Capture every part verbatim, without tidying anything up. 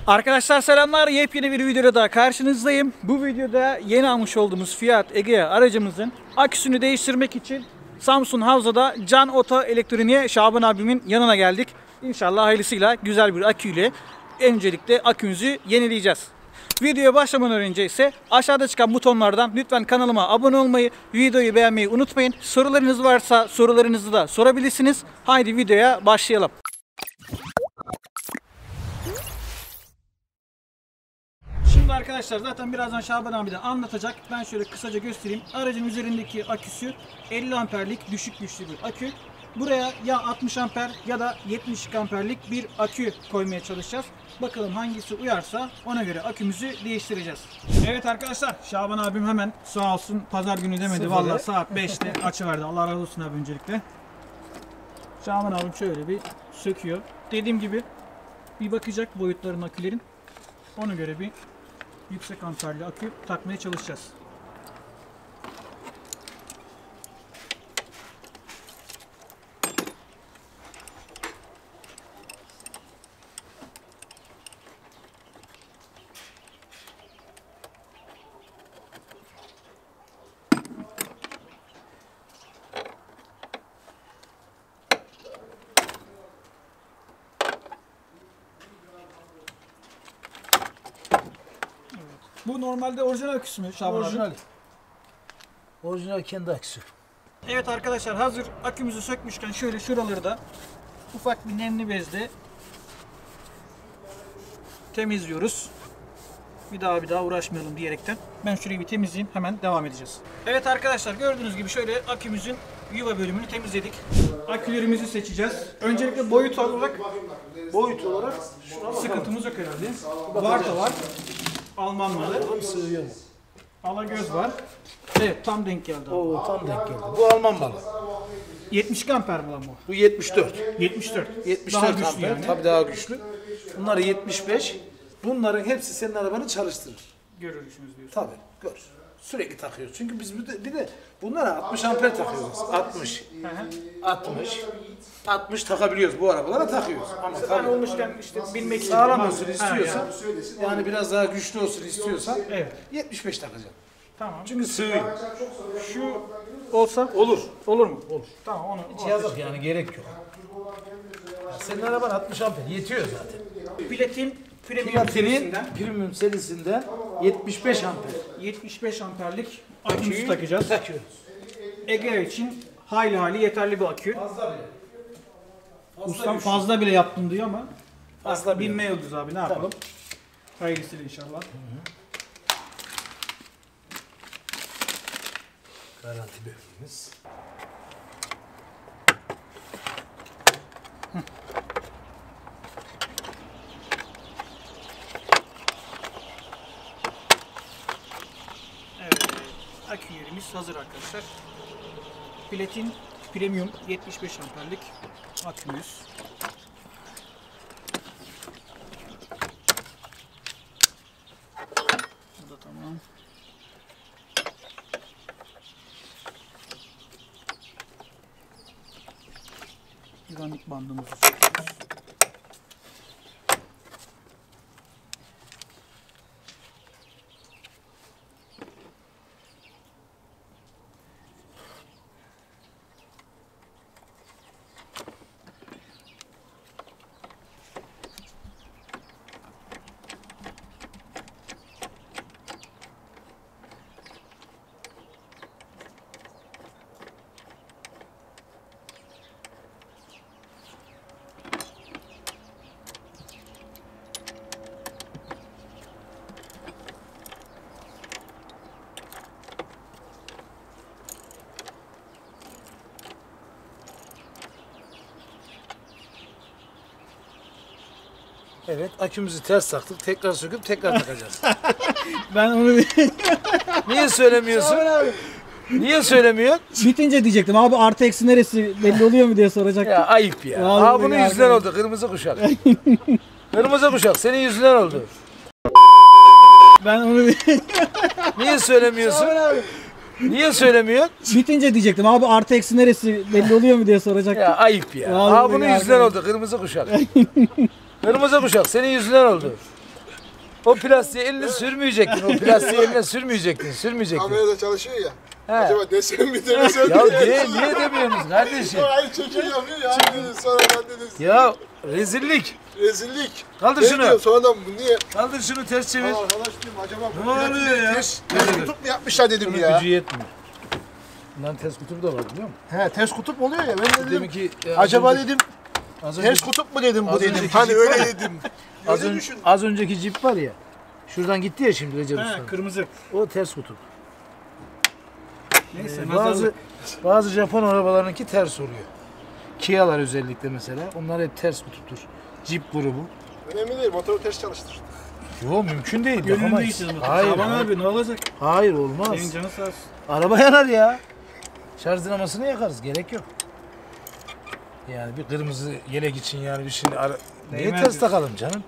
Arkadaşlar selamlar. Yepyeni bir videoda daha karşınızdayım. Bu videoda yeni almış olduğumuz Fiat Egea aracımızın aküsünü değiştirmek için Samsun Havza'da Can Oto Elektronik'e Şaban abimin yanına geldik. İnşallah hayırlısıyla güzel bir aküyle öncelikle akümüzü yenileyeceğiz. Videoya başlamadan önce ise aşağıda çıkan butonlardan lütfen kanalıma abone olmayı, videoyu beğenmeyi unutmayın. Sorularınız varsa sorularınızı da sorabilirsiniz. Haydi videoya başlayalım. Şimdi arkadaşlar zaten birazdan Şaban abi de anlatacak. Ben şöyle kısaca göstereyim. Aracın üzerindeki aküsü elli amperlik düşük güçlü bir akü. Buraya ya altmış amper ya da yetmiş amperlik bir akü koymaya çalışacağız. Bakalım hangisi uyarsa ona göre akümüzü değiştireceğiz. Evet arkadaşlar, Şaban abim hemen sağ olsun pazar günü demedi. Sıfırı. Vallahi saat beşte açıverdi. Allah razı olsun abi öncelikle. Şaban abim şöyle bir söküyor. Dediğim gibi bir bakacak boyutların akülerin. Ona göre bir yüksek amperli akü takmaya çalışacağız. Bu normalde orijinal aküsü mü Şaban Orijinal. abi? Orijinal kendi aküsü. Evet arkadaşlar, hazır akümüzü sökmüşken şöyle şuraları da ufak bir nemli bezle temizliyoruz. Bir daha bir daha uğraşmayalım diyerekten. Ben şurayı bir temizleyeyim, hemen devam edeceğiz. Evet arkadaşlar, gördüğünüz gibi şöyle akümüzün yuva bölümünü temizledik. Akülerimizi seçeceğiz. Öncelikle boyut olarak boyut olarak sıkıntımız yok herhalde. Varta var. Alman malı. Sığıyor mu? Alagöz var. Evet, tam denk geldi. Oo, tam denk geldi. Bu Alman malı. yetmiş iki amper mi lan bu? Bu yetmiş dört. yetmiş dört. yetmiş Daha dört güçlü amper. yani. Tabii daha güçlü. Bunları yetmiş beş. Bunların hepsi senin arabanı çalıştırır. Görürsünüz diyorsun. Tabii. Gör. Sürekli takıyoruz. Çünkü biz bir de, bir de bunlara altmış amper takıyoruz. altmış. Hı hı. altmış. altmış takabiliyoruz. Bu arabalara takıyoruz. Ama Ben tabii olmuşken işte bilmek için. sağlam Ha, olsun ha, istiyorsan, yani. yani biraz daha güçlü olsun istiyorsan Evet. yetmiş beş takacaksın. Tamam. Çünkü sığıyor. Şu olsa Olur. olur mu? Olur. Tamam, onu. Hiç yazık yani, gerek yok. Senin araban altmış amper yetiyor zaten. Platin premium Platin'in serisinden premium serisinden yetmiş beş amper yetmiş beş amperlik akümüzü aküyü takacağız. takıyoruz. Egea için hayli hayli yeterli bir akü. Fazla bile. Fazla Ustam güçlü. fazla bile yaptım diyor ama Fazla bile. binme yıldız abi, ne yapalım? Hayırlısıyla inşallah. Garanti bölümümüz. Evet, akü yerimiz hazır arkadaşlar. Platin premium yetmiş beş amperlik akümüz. Bu da tamam. Güvenlik bandımızı söküyoruz. Evet, akümüzü ters taktık. Tekrar söküp tekrar takacağız. Ben onu Niye söylemiyorsun? Niye söylemiyorsun? bitince diyecektim abi, artı eksi neresi belli oluyor mu diye soracaktım. Ya ayıp ya. Vallahi Aa, bunun ya, yüzünden arkadaş. oldu. Kırmızı kuşak. Kırmızı kuşak. Senin yüzünden oldu. Ben onu Niye söylemiyorsun? Niye söylemiyorsun? bitince diyecektim abi, artı eksi neresi belli oluyor mu diye soracaktım. Ya ayıp ya. Vallahi Aa, bunun ya, yüzünden arkadaş. oldu. Kırmızı kuşak. Kırmızı kuşak. Senin yüzünden oldu. O plastiği eline sürmeyecektin. O plastiği eline sürmeyecektin. Sürmeyecektin. Kamerada çalışıyor ya. He. Acaba desem mi demesem mi? Ya niye, niye demiyorsunuz kardeşim? Ay çekim yapıyor ya dedi. Sonra ben dedim. Ya rezillik. Rezillik. Kaldır Ne şunu. diyor sonradan bu niye? Kaldır şunu ters çevir. Aa, arkadaş dedim acaba Ne bu oluyor ya? ters, ters kutup mu yapmışlar dedim Bunun ya. gücü yetmiyor. Bunların ters kutubu da var biliyor musun? He ters kutup oluyor ya ben de dedim. Demek ki e, az Acaba önce- dedim az önce- ters kutup mu dedim bu az dedim. önceki Hani cip öyle var ya. dedim. az, Öyle ön- düşün. az önceki cip var ya. Şuradan gitti ya şimdi Recep He, Usta. kırmızı. O ters kutup. Neyse Ee, bazı nazarlık. bazı Japon arabalarınki ters oluyor. Kia'lar özellikle mesela. Onlar hep ters kutuptur. Jeep grubu. Önemli değil motoru ters çalıştır. Yo mümkün değil. Gönlünde yapamayız. içeceğiz motor. Hayır, Şaban hayır. abi ne olacak? Hayır olmaz. Senin canın sağ olsun. Araba yanar ya. Şarj dinamasını yakarız. Gerek yok. Yani bir kırmızı yelek için yani bir şimdi ara... Niye Değmez ters diyorsun. takalım canım?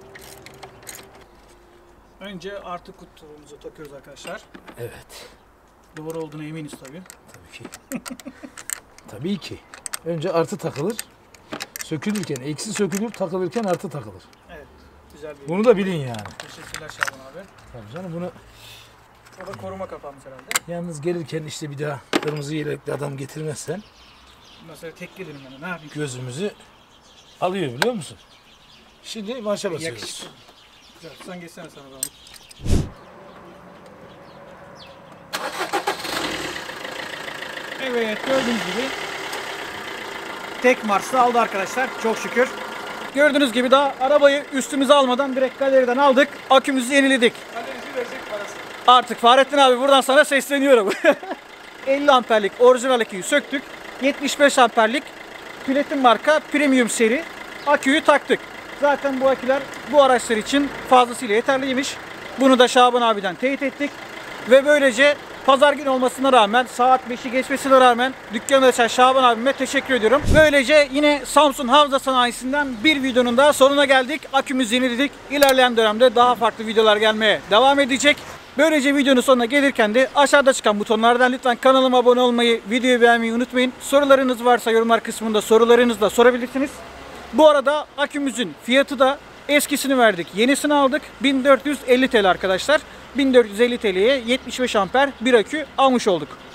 Önce artı kutumuzu takıyoruz arkadaşlar. Evet. Doğru olduğuna eminiz tabii. Tabii ki. Tabii ki. Önce artı takılır. Sökülürken eksi sökülür, takılırken artı takılır. Evet. Güzel bir. Bunu da bilin yani. Teşekkürler Şaban abi. Tabii canım bunu O da koruma kapağımız herhalde. yalnız gelirken işte bir daha kırmızı yelekli adam getirmezsen Mesela tek gelirim yani ne yapayım? gözümüzü alıyor biliyor musun? Şimdi marşa basıyoruz. Yakışıklı. Güzel. Sen geçsene sana da. Evet gördüğünüz gibi tek Mars'ta aldı arkadaşlar çok şükür. Gördüğünüz gibi daha arabayı üstümüze almadan direkt galeriden aldık. Akümüzü yeniledik. Kaleci verecek parası. Artık Fahrettin abi buradan sana sesleniyorum. elli amperlik orijinal aküyü söktük. yetmiş beş amperlik Platin marka premium seri aküyü taktık. Zaten bu aküler bu araçlar için fazlasıyla yeterliymiş. Bunu da Şaban abiden teyit ettik. Ve böylece pazar günü olmasına rağmen saat beşi geçmesine rağmen dükkanı açan Şaban abime teşekkür ediyorum. Böylece yine Samsun Havza Sanayisi'nden bir videonun daha sonuna geldik. Akümüzü yeniledik. İlerleyen dönemde daha farklı videolar gelmeye devam edecek. Böylece videonun sonuna gelirken de aşağıda çıkan butonlardan lütfen kanalıma abone olmayı, videoyu beğenmeyi unutmayın. Sorularınız varsa yorumlar kısmında sorularınızı da sorabilirsiniz. Bu arada akümüzün fiyatı da eskisini verdik, yenisini aldık. bin dört yüz elli TL arkadaşlar. bin dört yüz elli TL'ye yetmiş beş amper bir akü almış olduk.